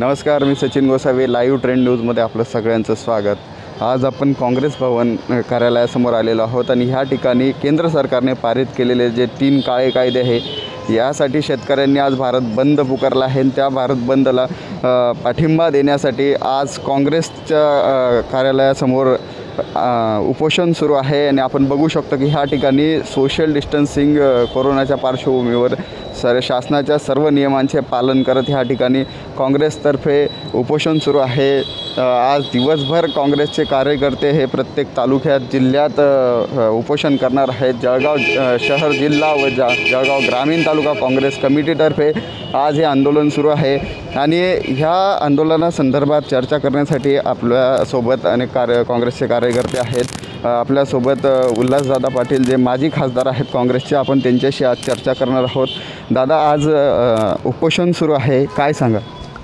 नमस्कार, मी Sachin Gosavi. Live trend न्यूजमध्ये आपलं सगळ्यांचं स्वागत. आज आपण काँग्रेस भवन कार्यालयासमोर आलेलो आहोत आणि ह्या ठिकाणी केंद्र सरकारने पारित केलेले जे 3 काळे कायदे आहे यासाठी शेतकऱ्यांनी आज भारत बंद पुकारला आहे. त्या भारत बंदला पाठिंबा देण्यासाठी आज काँग्रेसच्या कार्यालयासमोर उपोषण सुरू आहे आणि आपण बघू शकतो की ह्या ठिकाणी सोशल डिस्टन्सिंग कोरोनाच्या पार्श्वभूमीवर शासनाच्या सर्व नियमांचे पालन करत ह्या ठिकाणी काँग्रेसतर्फे उपोषण सुरू आहे. आज दिवसभर काँग्रेसचे कार्यकर्ते हे प्रत्येक तालुक्यात जिल्ह्यात उपोषण करणार आहेत. जळगाव शहर जिल्हा व जळगाव ग्रामीण तालुका काँग्रेस कमिटीतर्फे आज हे आंदोलन सुरू आहे आणि ह्या आंदोलनासंदर्भात चर्चा करण्यासाठी आपल्यासोबत अनेक काँग्रेसचे कार्यकर्ते आहेत. आपल्यासोबत उल्हासदादा पाटील जे माजी खासदार आहेत काँग्रेसचे, आपण त्यांच्याशी आज चर्चा करणार आहोत. दादा, आज उपोषण सुरू आहे, काय सांगा?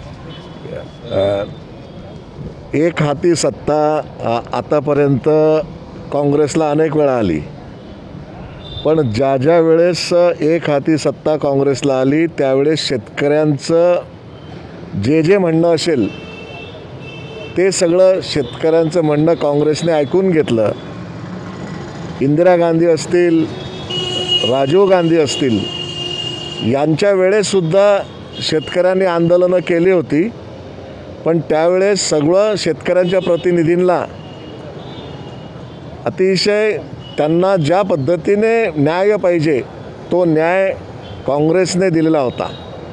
एक हाती सत्ता आतापर्यंत काँग्रेसला अनेक वेळा आली, पण ज्या वेळेस एक हाती सत्ता काँग्रेसला आली त्यावेळेस शेतकऱ्यांचं जे म्हणणं असेल ते सगळं शेतकऱ्यांचं म्हणणं काँग्रेसने ऐकून घेतलं. इंदिरा गांधी असतील, राजीव गांधी असतील, यांच्या वेळेससुद्धा शेतकऱ्यांनी आंदोलनं केली होती, पण त्यावेळेस सगळं शेतकऱ्यांच्या प्रतिनिधींना अतिशय त्यांना ज्या पद्धतीने न्याय पाहिजे तो न्याय काँग्रेसने दिलेला होता.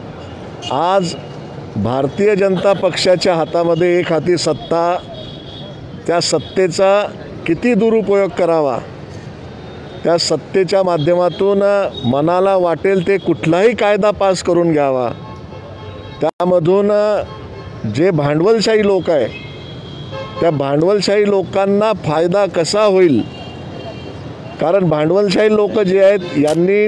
आज भारतीय जनता पक्षाच्या हातामध्ये एक हाती सत्ता, त्या सत्तेचा किती दुरुपयोग करावा, त्या सत्तेच्या माध्यमातून मनाला वाटेल ते कुठलाही कायदा पास करून घ्यावा, त्यामधून जे भांडवलशाही लोक आहे त्या भांडवलशाही लोकांना फायदा कसा होईल. कारण भांडवलशाही लोक जे आहेत यांनी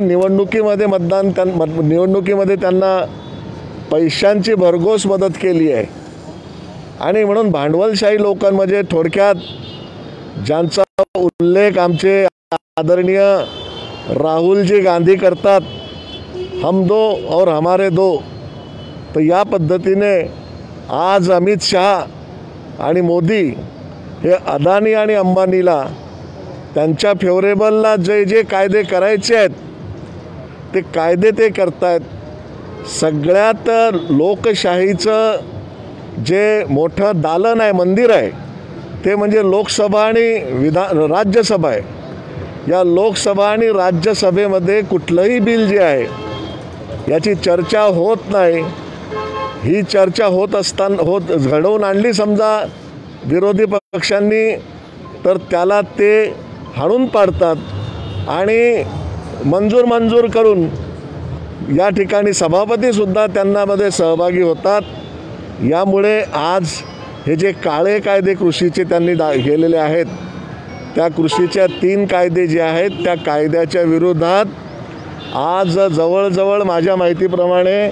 निवडणुकीमध्ये त्यांना पैशांची भरघोस मदत केली आहे आणि म्हणून भांडवलशाही लोकांमध्ये थोडक्यात ज्यांचा उल्लेख आमचे आदरणीय राहुलजी गांधी करतात, हम दो और हमारे दो, तर या पद्धतीने आज अमित शहा आणि मोदी हे अदानी आणि अंबानीला त्यांच्या फेवरेबलला जे कायदे करायचे आहेत ते कायदे ते करतायत. सगळ्यात लोकशाहीचं जे मोठं दालन आहे, मंदिर आहे, ते म्हणजे लोकसभा आणि राज्यसभा आहे. या लोकसभा आणि राज्यसभेमध्ये कुठलंही बिल जे आहे याची चर्चा होत नाही. ही चर्चा घडवून आणली समजा विरोधी पक्षांनी, तर त्याला ते हाणून पाडतात आणि मंजूर करून या ठिकाणी सभापतीसुद्धा त्यांनामध्ये सहभागी होतात. यामुळे आज हे जे काळे कायदे कृषीचे त्यांनी केलेले आहेत, त्या कृषीच्या 3 कायदे जे आहेत त्या कायद्याच्या विरोधात आज जवळजवळ माझ्या माहितीप्रमाणे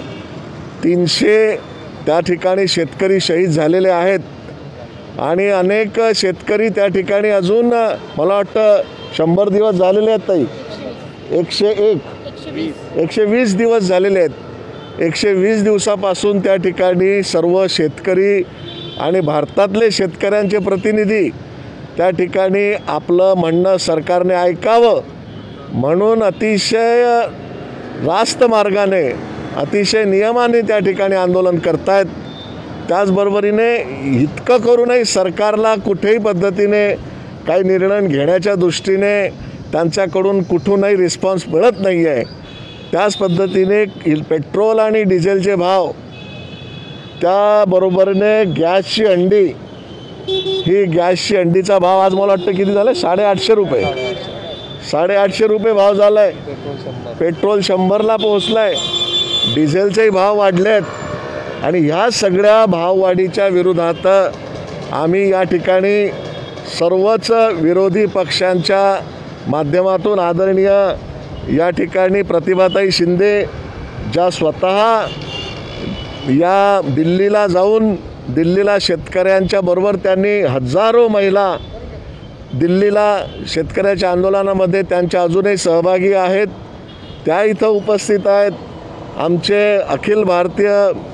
300 त्या ठिकाणी शेतकरी शहीद झालेले आहेत आणि अनेक शेतकरी त्या ठिकाणी अजून मला वाटतं 100 दिवस झालेले आहेत ताई, 120 दिवस झालेले आहेत. 120 दिवसापासून त्या ठिकाणी सर्व शेतकरी आणि भारतातले शेतकऱ्यांचे प्रतिनिधी त्या ठिकाणी आपलं म्हणणं सरकारने ऐकावं म्हणून अतिशय रास्त मार्गाने, अतिशय नियमाने त्या ठिकाणी आंदोलन करतायत. त्याचबरोबरीने इतकं करूनही सरकारला कुठेही पद्धतीने काही निर्णय घेण्याच्या दृष्टीने त्यांच्याकडून कुठूनही रिस्पॉन्स मिळत नाही आहे. त्याच पद्धतीने पेट्रोल आणि डिझेलचे भाव, त्याबरोबरीने गॅसची अंडी, ही गॅसची अंडीचा भाव आज मला वाटतं किती झालं, 850 रुपये, 850 रुपये भाव झाला आहे. पेट्रोल 100ला पोहोचलं आहे, डिझेलचेही भाव वाढले आहेत आणि ह्या सगळ्या भाववाढीच्या विरोधात आम्ही या ठिकाणी सर्वच विरोधी पक्षांच्या माध्यमातून आदरणीय या ठिकाणी प्रतिभाताई शिंदे ज्या स्वतः या दिल्लीला जाऊन दिल्लीला शेतकऱ्यांच्या बरोबर त्यांनी हजारो महिला दिल्लीला शेतकऱ्याच्या आंदोलनामध्ये त्यांच्या अजूनही सहभागी आहेत, त्या इथं उपस्थित आहेत. आमचे अखिल भारतीय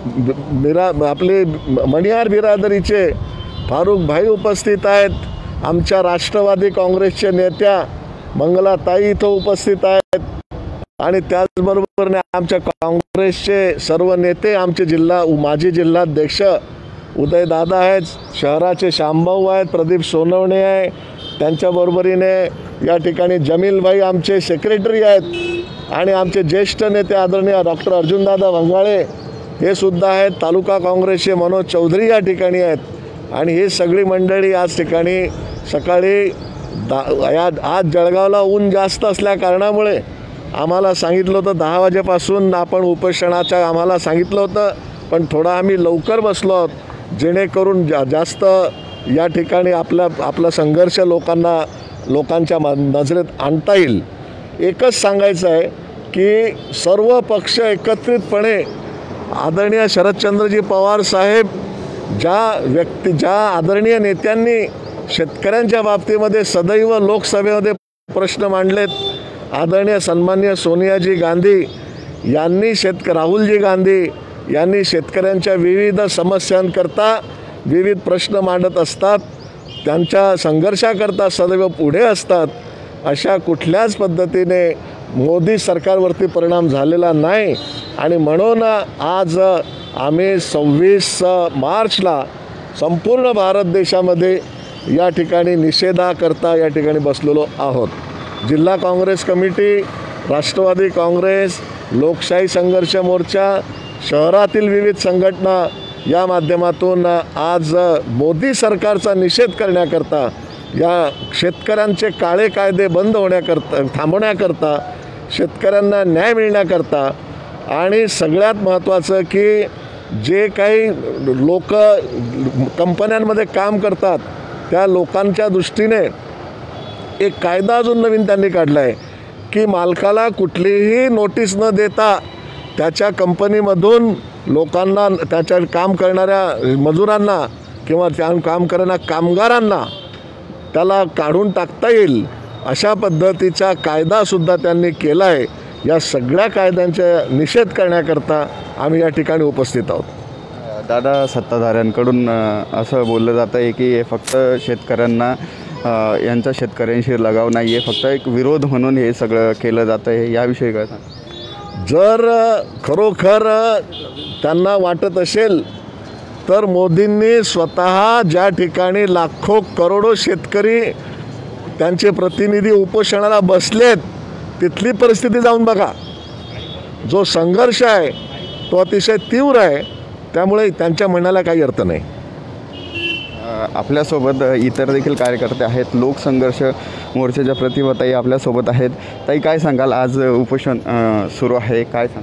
आपले मणियार बिरादरीचे फारुख भाई उपस्थित आहेत. आमच्या राष्ट्रवादी काँग्रेसचे नेत्या मंगलाताई इथं उपस्थित आहेत आणि त्याचबरोबर आमच्या काँग्रेसचे सर्व नेते, आमचे माजी जिल्हाध्यक्ष उदयदादा आहेत, शहराचे शामभाऊ आहेत, प्रदीप सोनवणे आहे, त्यांच्याबरोबरीने या ठिकाणी जमीलभाई आमचे सेक्रेटरी आहेत आणि आमचे ज्येष्ठ नेते आदरणीय डॉक्टर अर्जुनदादा वंगाळे हे सुद्धा आहेत. तालुका काँग्रेसचे मनोज चौधरी या ठिकाणी आहेत आणि ही सगळी मंडळी आज ठिकाणी सकाळी आज जळगावला ऊन जास्त असल्या कारणामुळे आम्हाला सांगितलं होतं 10 वाजेपासून आपण उपोषणाच्या आम्हाला सांगितलं होतं, पण थोडा आम्ही लवकर बसलो आहोत जेणेकरून जास्त या ठिकाणी आपला संघर्ष लोकांच्या नजरेत आणता येईल. एकच सांगायचं आहे की सर्व पक्ष एकत्रितपणे आदरणीय शरदचंद्रजी पवार साहेब ज्या आदरणीय नेत्यांनी शेतकऱ्यांच्या बाबतीमध्ये सदैव लोकसभेमध्ये प्रश्न मांडलेत, आदरणीय सन्माननीय सोनियाजी गांधी यांनी राहुलजी गांधी यांनी शेतकऱ्यांच्या विविध समस्यांकरता विविध प्रश्न मांडत असतात, त्यांच्या संघर्षाकरता सदैव पुढे असतात. अशा कुठल्याच पद्धतीने मोदी सरकारवरती परिणाम झालेला नाही आणि म्हणून आज आम्ही 26 मार्चला संपूर्ण भारत देशामध्ये या ठिकाणी निषेधाकरता या ठिकाणी बसलेलो आहोत. जिल्हा काँग्रेस कमिटी, राष्ट्रवादी काँग्रेस, लोकशाही संघर्ष मोर्चा, शहरातील विविध संघटना या माध्यमातून आज मोदी सरकारचा निषेध करण्याकरता, या शेतकऱ्यांचे काळे कायदे बंद थांबवण्याकरता, शेतकऱ्यांना न्याय मिळण्याकरता आणि सगळ्यात महत्त्वाचं की जे काही लोक कंपन्यांमध्ये काम करतात त्या लोकांच्या दृष्टीने एक कायदा अजून नवीन त्यांनी काढला आहे की मालकाला कुठलीही नोटीस न देता त्याच्या कंपनीमधून लोकांना, त्याच्या काम करणाऱ्या मजुरांना किंवा त्या काम करणाऱ्या कामगारांना त्याला काढून टाकता येईल अशा पद्धतीचा कायदासुद्धा त्यांनी केला आहे. या सगळ्या कायद्यांचा निषेध करण्याकरता आम्ही या ठिकाणी उपस्थित आहोत. दादा, सत्ताधाऱ्यांकडून असं बोललं जातं आहे की हे फक्त शेतकऱ्यांना यांचा शेतकऱ्यांशी लगाव नाही आहे, फक्त एक विरोध म्हणून हे सगळं केलं जातं आहे, याविषयी काय सांग? जर खरोखर त्यांना वाटत असेल तर मोदींनी स्वतः ज्या ठिकाणी लाखो करोडो शेतकरी त्यांचे प्रतिनिधी उपोषणाला बसलेत तिथली परिस्थिती जाऊन बघा. जो संघर्ष आहे तो अतिशय तीव्र आहे, त्यामुळे त्यांच्या म्हणण्याला काही अर्थ नाही. आपल्यासोबत इतर देखील कार्यकर्ते आहेत. लोकसंघर्ष मोर्चाच्या प्रतिभाताई आपल्यासोबत आहेत. ताई, काय सांगाल? आज उपोषण सुरू आहे, काय सांग?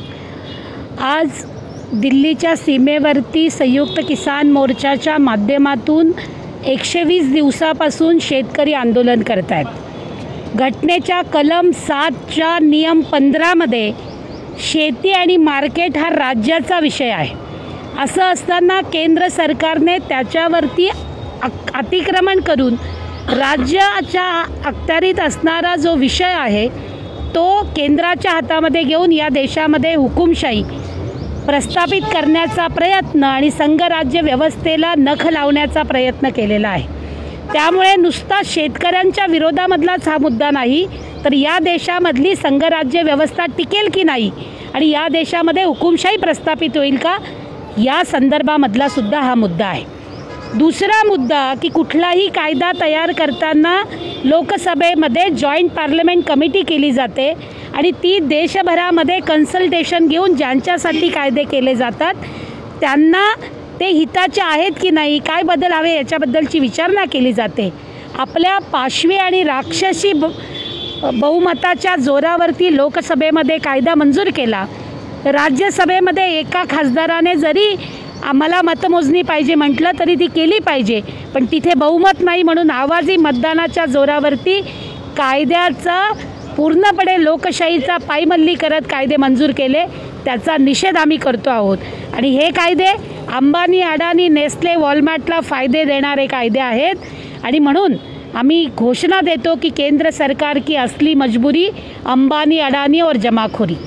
आज दिल्लीच्या सीमेवरती संयुक्त किसान मोर्चाच्या माध्यमातून 120 दिवसापासून शेतकरी आंदोलन करत आहेत. घटनेच्या कलम 7च्या नियम 15मध्ये शेती आणि मार्केट हा राज्याचा विषय आहे. असं असताना केंद्र सरकारने त्याच्यावरती अतिक्रमण करून राज्याच्या अखत्यारीत असणारा जो विषय आहे तो केंद्राच्या हातामध्ये घेऊन या देशामध्ये हुकुमशाही प्रस्थापित करण्याचा प्रयत्न आणि संघराज्य व्यवस्थेला नख लावण्याचा प्रयत्न केलेला आहे. त्यामुळे नुसता शेतकऱ्यांच्या विरोधामधलाच हा मुद्दा नाही, तर या देशामधली संघराज्य व्यवस्था टिकेल की नाही आणि या देशामध्ये हुकुमशाही प्रस्थापित होईल का, या संदर्भामधला सुद्धा हा मुद्दा आहे. दुसरा मुद्दा की कुठलाही कायदा तयार करताना लोकसभेमध्ये जॉईंट पार्लमेंट कमिटी केली जाते आणि ती देशभरामध्ये कन्सल्टेशन घेऊन ज्यांच्यासाठी कायदे केले जातात त्यांना ते हिताचे आहेत की नाही, काय बदल हवे याच्याबद्दलची विचारणा केली जाते. आपल्या पाशवी आणि राक्षसी बहुमताच्या जोरावरती लोकसभेमध्ये कायदा मंजूर केला. राज्यसभेमध्ये एका खासदाराने जरी आम्हाला मतमोजणी पाहिजे म्हटलं तरी ती केली पाहिजे, पण तिथे बहुमत नाही म्हणून आवाजी मतदानाच्या जोरावरती कायद्याचा पूर्णपणे लोकशाहीचा पायमल्ली करत कायदे मंजूर केले. त्याचा निषेध आम्ही करतो आहोत आणि हे कायदे अंबानी, अडानी, नेस्ले, वॉलमार्टला फायदे देणारे कायदे आहेत आणि म्हणून आम्ही घोषणा देतो की केंद्र सरकार की असली मजबूरी अंबानी, अडानी और जमाखोरी.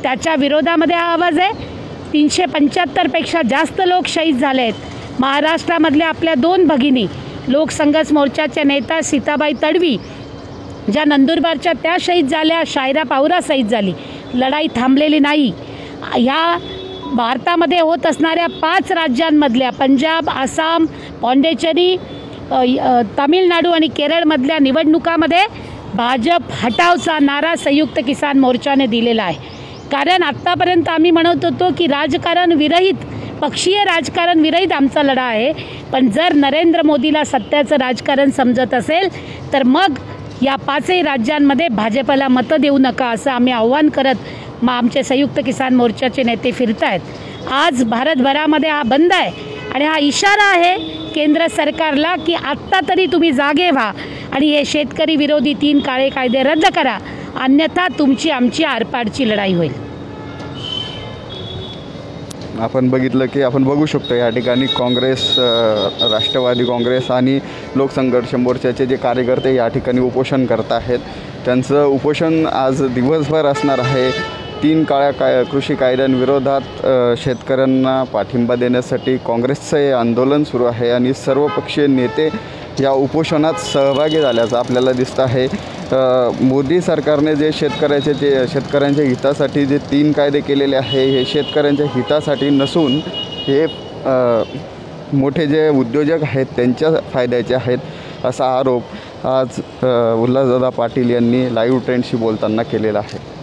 त्याच्या विरोधामध्ये हा आवाज आहे. 375पेक्षा जास्त लोक शहीद झाले आहेत. महाराष्ट्रामधल्या आपल्या 2 भगिनी लोकसंघर्ष मोर्चाच्या नेता सीताबाई तडवी ज्या नंदुरबारच्या त्या शहीद झाल्या, शायरा पावरा शहीद झाली. लढाई थांबलेली नाही. ह्या भारतामध्ये होत असणाऱ्या 5 राज्यांमधल्या पंजाब, आसाम, पाँडेचेरी, तामिळनाडू आणि केरळमधल्या निवडणुकामध्ये भाजप हटावचा नारा संयुक्त किसान मोर्चाने दिलेला आहे. कारण आत्तापर्यंत आम्ही म्हणत होतो की राजकारण विरहित, पक्षीय राजकारण विरहित आमचा लढा आहे. पण जर नरेंद्र मोदीला सत्याचं राजकारण समजत असेल तर मग या 5ही राज्यांमध्ये भाजपला मतं देऊ नका असं आम्ही आव्हान करत मग आमचे संयुक्त किसान मोर्चाचे नेते फिरत आहेत. आज भारतभरामध्ये हा बंद आहे आणि हा इशारा आहे केंद्र सरकारला की आत्ता तरी तुम्ही जागे व्हा आणि हे शेतकरी विरोधी 3 काळे कायदे रद्द करा, अन्यथा तुमची आमची आरपारची लढाई होईल. आपण बघितलं की आपण बघू शकतो या ठिकाणी काँग्रेस, राष्ट्रवादी काँग्रेस आणि लोकसंघर्ष मोर्चाचे जे कार्यकर्ते या ठिकाणी उपोषण करत आहेत. त्यांचं उपोषण आज दिवसभर असणार आहे. 3 काळ्या कृषी कायद्यांविरोधात शेतकऱ्यांना पाठिंबा देण्यासाठी काँग्रेसचं हे आंदोलन सुरू आहे आणि सर्वपक्षीय नेते या उपोषणात सहभागी झाल्याचं आपल्याला दिसतं आहे. मोदी सरकारने जे शेतकऱ्यांच्या हितासाठी जे 3 कायदे केलेले आहे हे शेतकऱ्यांच्या हितासाठी नसून हे मोठे जे उद्योजक आहेत त्यांच्या फायद्याचे आहेत असा आरोप आज उल्हासदादा पाटील यांनी लाईव्ह ट्रेंडशी बोलताना केलेला आहे.